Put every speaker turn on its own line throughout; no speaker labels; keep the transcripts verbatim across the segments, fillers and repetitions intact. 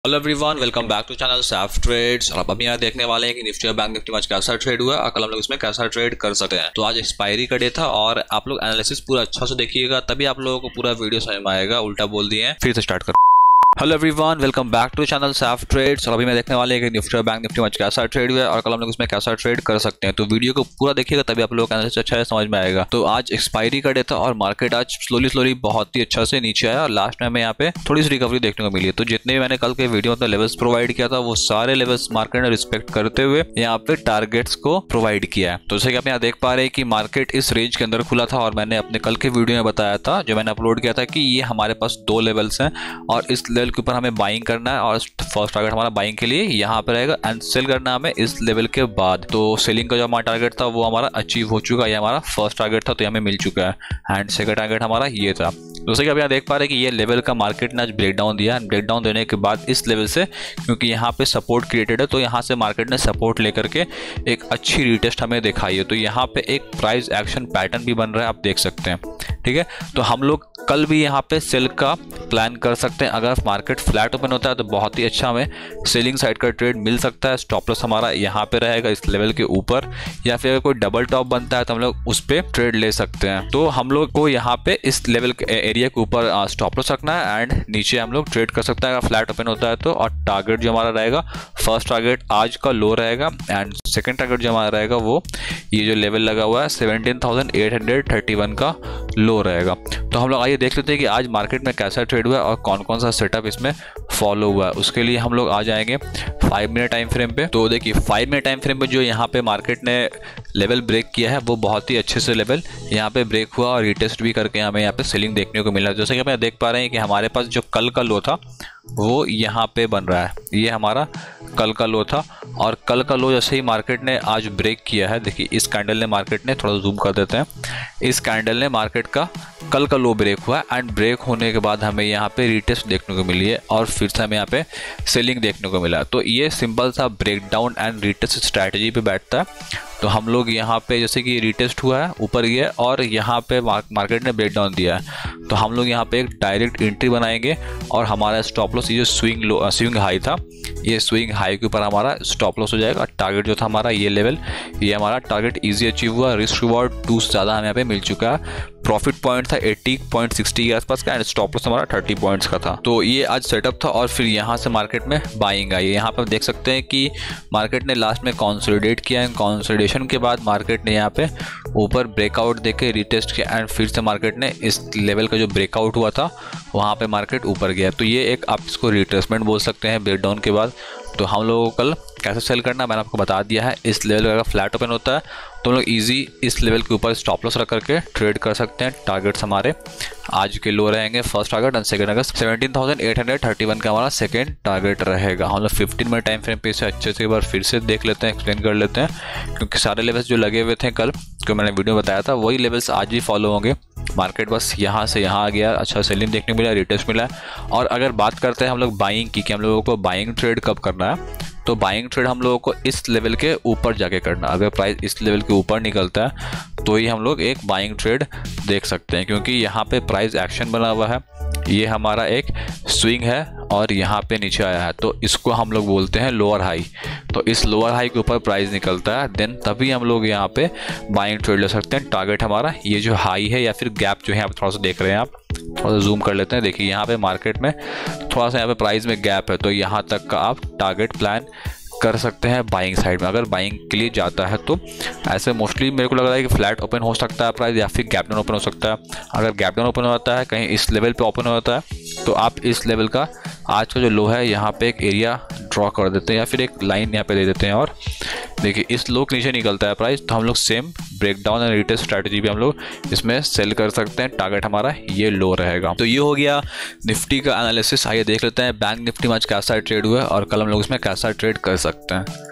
Hello everyone, welcome back to channel Saif Trades. और अब अभी यहाँ देखने वाले हैं कि निफ्टी और बैंक निफ्टी में आज कैसा ट्रेड हुआ है और कल हम लोग इसमें कैसा ट्रेड कर सकते हैं। तो आज एक्सपायरी का डे था और आप लोग एनालिसिस पूरा अच्छा से देखिएगा, तभी आप लोगों को पूरा वीडियो समझ में आएगा। उल्टा बोल दिए हैं, फिर से स्टार्ट कर। Hello everyone, welcome back to channel Saif Trades. और अभी मैं देखने वाले हैं कि निफ्टी और बैंक निफ्टी में आज कैसा ट्रेड हुआ है और कल हम लोग इसमें कैसा ट्रेड कर सकते हैं। तो वीडियो को पूरा देखिएगा, तभी आप लोगों को एनालिसिस अच्छा है समझ में आएगा। तो आज एक्सपायरी का डे था और मार्केट आज स्लोली स्लोली बहुत ही अच्छा से नीचे आया और लास्ट में हमें यहाँ पे थोड़ी सी रिकवरी देखने को मिली है। तो जितने भी मैंने कल के वीडियो में लेवल्स प्रोवाइड किया था, वो सारे लेवल्स मार्केट ने रिस्पेक्ट करते हुए यहाँ पे टारगेट्स को प्रोवाइड किया है। तो जैसे कि आप यहाँ देख पा रहे हैं कि मार्केट इस रेंज के अंदर खुला था और मैंने अपने कल के वीडियो में बताया था, जो मैंने अपलोड किया था, कि ये हमारे पास दो लेवल्स हैं और इस लेवल के ऊपर हमें बाइंग करना है और फर्स्ट टारगेट हमारा बाइंग के लिए यहाँ पे रहेगा एंड सेल करना हमें इस लेवल के बाद। तो सेलिंग का जो हमारा टारगेट था वो हमारा अचीव हो चुका है, ये हमारा फर्स्ट टारगेट था तो हमें मिल चुका है एंड सेकंड टारगेट हमारा ये था। जैसे कि आप यहाँ देख पा रहे हैं कि ये लेवल का मार्केट ने आज ब्रेक डाउन दिया है। ब्रेक डाउन देने के बाद इस लेवल से, क्योंकि यहाँ पे सपोर्ट क्रिएटेड है, तो यहाँ से मार्केट ने सपोर्ट लेकर के एक अच्छी रीटेस्ट हमें दिखाई है। तो यहाँ पे एक प्राइस एक्शन पैटर्न भी बन रहा है, आप देख सकते हैं। ठीक है, तो हम लोग कल भी यहाँ पे सेल का प्लान कर सकते हैं। अगर मार्केट फ्लैट ओपन होता है तो बहुत ही अच्छा हमें सेलिंग साइड का ट्रेड मिल सकता है। स्टॉप लॉस हमारा यहाँ पे रहेगा इस लेवल के ऊपर, या फिर अगर कोई डबल टॉप बनता है तो हम लोग उस पर ट्रेड ले सकते हैं। तो हम लोग को यहाँ पे इस लेवल के एरिया के ऊपर स्टॉप लॉस रखना है एंड नीचे हम लोग ट्रेड कर सकते हैं अगर फ्लैट ओपन होता है तो। और टारगेट जो हमारा रहेगा, फर्स्ट टारगेट आज का लो रहेगा एंड सेकेंड टारगेट जो हमारा रहेगा वो ये जो लेवल लगा हुआ है seventeen thousand eight hundred thirty one का लो रहेगा। तो हम लोग आइए देख लेते हैं कि आज मार्केट में कैसा ट्रेड हुआ है और कौन कौन सा सेटअप इसमें फॉलो हुआ है। उसके लिए हम लोग आ जाएंगे फाइव मिनट टाइम फ्रेम पे। तो देखिए फाइव मिनट टाइम फ्रेम पे जो यहाँ पे मार्केट ने लेवल ब्रेक किया है वो बहुत ही अच्छे से लेवल यहाँ पे ब्रेक हुआ और रिटेस्ट भी करके हमें यहाँ पे सेलिंग देखने को मिला। जैसे कि आप देख पा रहे हैं कि हमारे पास जो कल का लो था वो यहाँ पे बन रहा है, ये हमारा कल का लो था और कल का लो जैसे ही मार्केट ने आज ब्रेक किया है, देखिए इस कैंडल ने मार्केट ने, थोड़ा जूम कर देते हैं, इस कैंडल ने मार्केट का कल का लो ब्रेक हुआ एंड ब्रेक होने के बाद हमें यहाँ पे रिटेस्ट देखने को मिली है और फिर से हमें यहाँ पे सेलिंग देखने को मिला। तो ये सिंपल सा break down and retest strategy पे बैठता है। तो हम लोग यहाँ पे जैसे कि रिटेस्ट हुआ है ऊपर ये और यहाँ पे मार्केट ने ब्रेक डाउन दिया है, तो हम लोग यहाँ पे एक डायरेक्ट एंट्री बनाएंगे और हमारा स्टॉप लॉस, ये जो स्विंग लो स्विंग हाई था, ये स्विंग हाई के ऊपर हमारा स्टॉप लॉस हो जाएगा। टारगेट जो था हमारा ये लेवल, ये हमारा टारगेट इजी अचीव हुआ। रिस्क रिवॉर्ड टू से ज़्यादा हमें यहाँ पे मिल चुका है। प्रॉफिट पॉइंट था एटी पॉइंट सिक्सटी के आसपास का एंड स्टॉप लॉस हमारा थर्टी पॉइंट्स का था। तो ये आज सेटअप था और फिर यहाँ से मार्केट में बाइंग आई। यहाँ पर देख सकते हैं कि मार्केट ने लास्ट में कंसोलिडेट किया है। कंसोलिडेशन के बाद मार्केट ने यहाँ पे ऊपर ब्रेकआउट देके रिटेस्ट किया एंड फिर से मार्केट ने इस लेवल का जो ब्रेकआउट हुआ था वहाँ पे मार्केट ऊपर गया। तो ये एक आप इसको रिट्रेसमेंट बोल सकते हैं ब्रेक डाउन के बाद। तो हम लोगों को कल कैसे सेल करना मैंने आपको बता दिया है। इस लेवल का अगर फ्लैट ओपन होता है तो हम लोग इजी इस लेवल के ऊपर स्टॉप लॉस रख करके ट्रेड कर सकते हैं। टारगेट्स हमारे आज के लो रहेंगे, फर्स्ट टारगेट एंड सेकंड अगस्त seventeen thousand eight hundred thirty one का हमारा सेकंड टारगेट रहेगा। हम लोग फिफ्टीन मिनट टाइम फ्रेम पे इसे अच्छे से एक बार फिर से देख लेते हैं, एक्सप्लेन कर लेते हैं, क्योंकि सारे लेवल्स जो लगे हुए थे कल जो मैंने वीडियो बताया था वही लेवल्स आज भी फॉलो होंगे। मार्केट बस यहाँ से यहाँ आ गया, अच्छा सेलिंग देखने को मिला, रिटेस्ट मिला। और अगर बात करते हैं हम लोग बाइंग की कि हम लोगों को बाइंग ट्रेड कब करना है, तो बाइंग ट्रेड हम लोगों को इस लेवल के ऊपर जाके करना। अगर प्राइस इस लेवल के ऊपर निकलता है तो ही हम लोग एक बाइंग ट्रेड देख सकते हैं, क्योंकि यहाँ पे प्राइस एक्शन बना हुआ है, ये हमारा एक स्विंग है और यहाँ पे नीचे आया है, तो इसको हम लोग बोलते हैं लोअर हाई। तो इस लोअर हाई के ऊपर प्राइस निकलता है देन तभी हम लोग यहाँ पे बाइंग ट्रेड ले सकते हैं। टारगेट हमारा ये जो हाई है या फिर गैप जो है आप थोड़ा सा देख रहे हैं, आप थोड़ा सा जूम कर लेते हैं। देखिए यहाँ पे मार्केट में थोड़ा सा यहाँ पे प्राइस में गैप है, तो यहाँ तक का आप टारगेट प्लान कर सकते हैं बाइंग साइड में। अगर बाइंग के लिए जाता है तो ऐसे मोस्टली मेरे को लग रहा है कि फ्लैट ओपन हो सकता है प्राइस, या फिर गैप डाउन ओपन हो सकता है। अगर गैप डाउन ओपन होता है, कहीं इस लेवल पे ओपन होता है, तो आप इस लेवल का आज का जो लो है यहाँ पे एक एरिया ड्रॉ कर देते हैं या फिर एक लाइन यहाँ पे दे देते हैं और देखिए इस लो के नीचे निकलता है प्राइस, तो हम लोग same break down and retest strategy भी हम लोग इसमें सेल कर सकते हैं। टारगेट हमारा ये लो रहेगा। तो ये हो गया निफ्टी का एनालिसिस। आइए देख लेते हैं बैंक निफ्टी में आज कैसा ट्रेड हुआ है और कल हम लोग इसमें कैसा ट्रेड कर सकते हैं।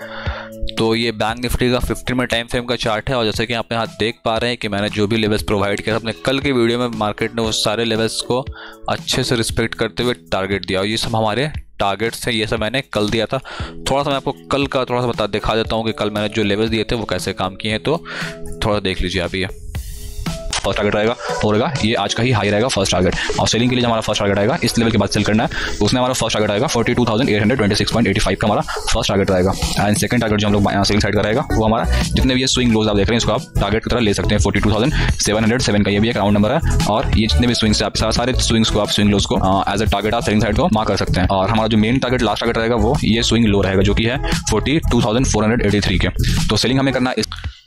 तो ये बैंक निफ्टी का फिफ्टीन मिनट टाइम फ्रेम का चार्ट है और जैसे कि आप यहाँ देख पा रहे हैं कि मैंने जो भी लेवल्स प्रोवाइड किया अपने कल के वीडियो में, मार्केट ने वो सारे लेवल्स को अच्छे से रिस्पेक्ट करते हुए टारगेट दिया और ये सब हमारे टारगेट्स थे। ये सब मैंने कल दिया था। थोड़ा सा मैं आपको कल का थोड़ा सा बता दिखा देता हूँ कि कल मैंने जो लेवल्स दिए थे वो कैसे काम किए हैं, तो थोड़ा देख लीजिए आप। ये
फर्स्ट टारगेट रहेगा वो रहेगा ये आज का ही हाई रहेगा फर्स्ट टारगेट। और सेलिंग के लिए हमारा फर्स्ट टारगेट आएगा इस लेवल के बाद सेल करना है, तो उसमें हमारा फर्स्ट टारगेट आएगा forty two thousand eight hundred twenty six point eighty five का हमारा फर्स्ट टारगेट रहेगा। एंड सेकंड टारगेट जो हम लोग सेलिंग साइड का रहेगा वो हमारा जितने भी ये स्विंग लोज आप देख रहे हैं इसको आप टारगेट की तरह ले सकते हैं। Forty two thousand seven hundred seven का ये भी एक राउंड नंबर है, और ये जितने भी स्विंग्स आप सारे स्विंग्स को आप स्विंग लोज को एज अ टारगेट आप सेलिंग साइड को मार्क कर सकते हैं। और हमारा जो मेन टारगेट लास्ट टारगेट रहेगा वो ये स्विंग लो रहेगा जो कि है forty two thousand four hundred eighty three के। तो सेलिंग हमें करना इस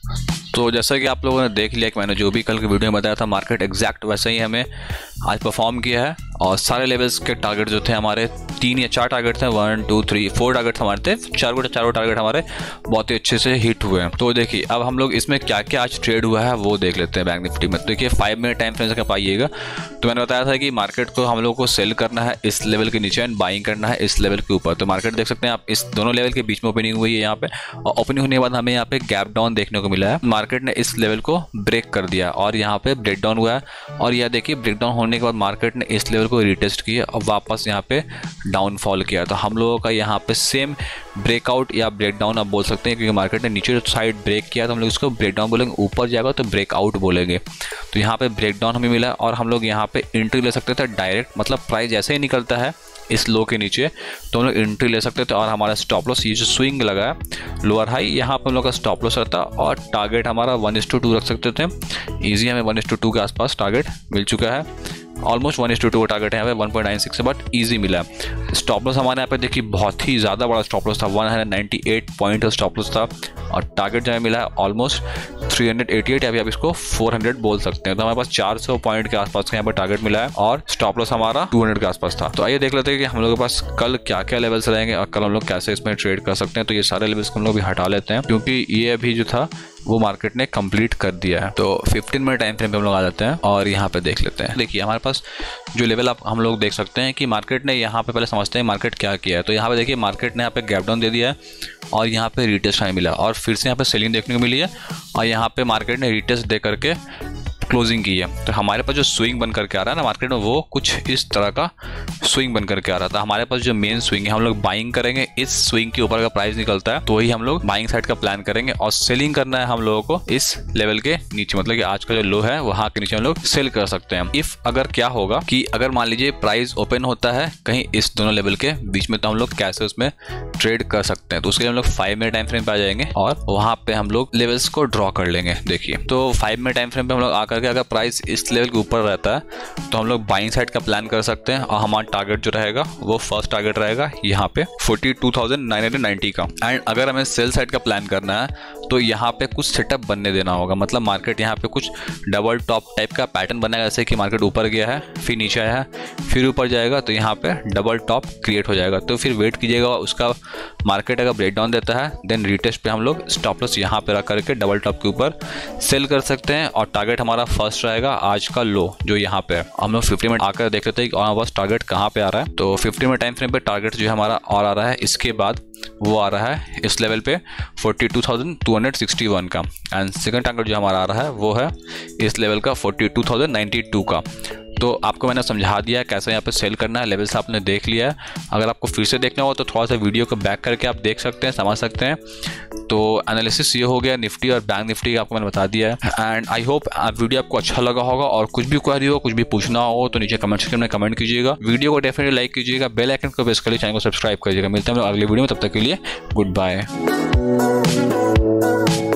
तो जैसा कि आप लोगों ने देख लिया कि मैंने जो भी कल की वीडियो में बताया था, मार्केट एग्जैक्ट वैसे ही हमें आज परफॉर्म किया है। और सारे लेवल्स के टारगेट जो थे हमारे तीन या चार टारगेट थे, one two three four target हमारे थे, चार को चारों टारगेट हमारे बहुत ही अच्छे से हिट हुए हैं। तो देखिए अब हम लोग इसमें क्या क्या आज ट्रेड हुआ है वो देख लेते हैं बैंक निफ्टी में। तो देखिए फाइव मिनट टाइम फ्रेम से पाइएगा, तो मैंने बताया था कि मार्केट को हम लोग को सेल करना है इस लेवल के नीचे एंड बाइंग करना है इस लेवल के ऊपर। तो मार्केट देख सकते हैं आप इस दोनों लेवल के बीच में ओपनिंग हुई है यहाँ पे, और ओपनिंग होने के बाद हमें यहाँ पे गैप डाउन देखने को मिला है। मार्केट ने इस लेवल को ब्रेक कर दिया और यहाँ पे ब्रेक डाउन हुआ है, और यह देखिए ब्रेक डाउन होने के बाद मार्केट ने इस लेवल को रिटेस्ट किया और वापस यहाँ पे डाउनफॉल किया। तो हम लोगों का यहाँ पे सेम ब्रेकआउट या ब्रेक डाउन आप बोल सकते हैं, क्योंकि मार्केट ने नीचे साइड ब्रेक किया तो हम लोग इसको ब्रेक डाउन बोलेंगे, ऊपर जाएगा तो ब्रेकआउट बोलेंगे। तो यहाँ पे ब्रेक डाउन हमें मिला और हम लोग यहाँ पे एंट्री ले सकते थे डायरेक्ट, मतलब प्राइस जैसे ही निकलता है इस लो के नीचे तो हम लोग एंट्री ले सकते थे। और हमारा स्टॉप लॉस ये जो स्विंग लगा है लोअर हाई, यहाँ पर हम लोग का स्टॉप लॉस रहता और टारगेट हमारा वन इस टू टू रख सकते थे। ईजी हमें वन इस टू टू के आसपास टारगेट मिल चुका है, almost one is to two का टारगेट है यहाँ पे वन पॉइंट नाइन सिक्स से, बट ईजी मिला। स्टॉप लॉस हमारे यहाँ पे देखिए बहुत ही ज़्यादा बड़ा स्टॉप लॉस था, one ninety eight point stop loss था, और टारगेट जो हमें मिला है ऑलमोस्ट थ्री एटी एट या फिर आप इसको फोर हंड्रेड बोल सकते हैं। तो हमारे पास चार सौ पॉइंट के आसपास का यहाँ पर टारगेट मिला है और स्टॉप लॉस हमारा टू हंड्रेड के आसपास था। तो आइए देख लेते हैं कि हम लोगों के पास कल क्या क्या लेवल्स रहेंगे और कल हम लोग कैसे इसमें ट्रेड कर सकते हैं। तो ये सारे लेवल्स को हम लोग भी हटा लेते हैं, क्योंकि ये अभी जो था वो मार्केट ने कंप्लीट कर दिया है। तो फिफ्टीन मिनट टाइम फ्रेम पे हम लोग आ जाते हैं और यहाँ पे देख लेते हैं। देखिए हमारे पास जो लेवल आप हम लोग देख सकते हैं कि मार्केट ने यहाँ पे, पहले समझते हैं मार्केट क्या किया है। तो यहाँ पे देखिए मार्केट ने यहाँ पे गैप डाउन दे दिया है और यहाँ पे रिटेस्ट हमें मिला और फिर से यहाँ पे सेलिंग देखने को मिली है, और यहाँ पे मार्केट ने रिटेस्ट दे करके क्लोजिंग की है। तो हमारे पास जो स्विंग बन करके आ रहा है ना मार्केट में, वो कुछ इस तरह का स्विंग बन करके आ रहा था। हमारे पास जो मेन स्विंग है हम लोग बाइंग करेंगे, इस स्विंग के ऊपर का प्राइस निकलता है तो ही हम लोग बाइंग साइड का प्लान करेंगे, और सेलिंग करना है हम लोगों को इस लेवल के नीचे, मतलब कि आज का जो लो है वहां के नीचे हम लोग सेल कर सकते हैं। इफ अगर क्या होगा कि अगर मान लीजिए प्राइस ओपन होता है कहीं इस दोनों लेवल के बीच में, तो हम लोग कैसे उसमें ट्रेड कर सकते हैं। तो उसके लिए हम लोग फाइव मिनट टाइम फ्रेम पे आ जाएंगे और वहां पे हम लोग लेवल्स को ड्रॉ कर लेंगे। देखिए तो फाइव मिनट टाइम फ्रेम पे हम लोग आकर के अगर प्राइस इस लेवल के ऊपर रहता है तो हम लोग बाइंग साइड का प्लान कर सकते हैं, और हमारा टारगेट जो रहेगा वो फर्स्ट टारगेट रहेगा यहाँ पे forty two thousand nine hundred ninety का। एंड अगर हमें सेल साइड का प्लान करना है तो यहाँ पे कुछ सेटअप बनने देना होगा, मतलब मार्केट यहाँ पे कुछ डबल टॉप टाइप का पैटर्न बनेगा, जैसे कि मार्केट ऊपर गया है फिर नीचे आया है फिर ऊपर जाएगा, तो यहाँ पे डबल टॉप क्रिएट हो जाएगा। तो फिर वेट कीजिएगा उसका, मार्केट अगर ब्रेक डाउन देता है देन रिटेस्ट पे हम लोग स्टॉप लॉस यहाँ पे रख करके डबल टॉप के ऊपर सेल कर सकते हैं, और टारगेट हमारा फर्स्ट रहेगा आज का लो जो यहाँ पे है। हम लोग फिफ्टी मिनट आकर देख लेते हैं कि हमारे पास टारगेट कहाँ पे आ रहा है। तो फिफ्टी मिनट टाइम फ्रेम पे टारगेट जो है हमारा और आ रहा है, इसके बाद वो आ रहा है इस लेवल पे forty two thousand two hundred sixty one का, एंड सेकंड टारगेट जो हमारा आ रहा है वो है इस लेवल का forty two thousand ninety two का। तो आपको मैंने समझा दिया है कैसे यहाँ पे सेल करना है, लेवल्स आपने देख लिया है। अगर आपको फिर से देखना हो तो थोड़ा सा वीडियो को बैक करके आप देख सकते हैं, समझ सकते हैं। तो एनालिसिस ये हो गया निफ्टी और बैंक निफ्टी का, आपको मैंने बता दिया है। एंड आई होप वीडियो आपको अच्छा लगा होगा, और कुछ भी क्वेरी हो कुछ भी पूछना हो तो नीचे कमेंट सेक्शन में कमेंट कीजिएगा। वीडियो को डेफिनेटली लाइक कीजिएगा, बेल आइकन को प्रेस कर चैनल को सब्सक्राइब कीजिएगा। मिलते हैं हम लोग अगले वीडियो में, तब तक के लिए गुड बाय।